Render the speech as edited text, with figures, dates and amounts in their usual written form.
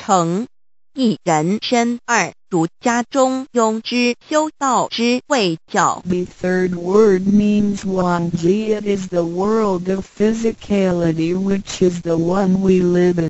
成。一人身二儒家中庸之修道之谓教。 The third word means Wangji. It is the world of physicality which is the one we live in.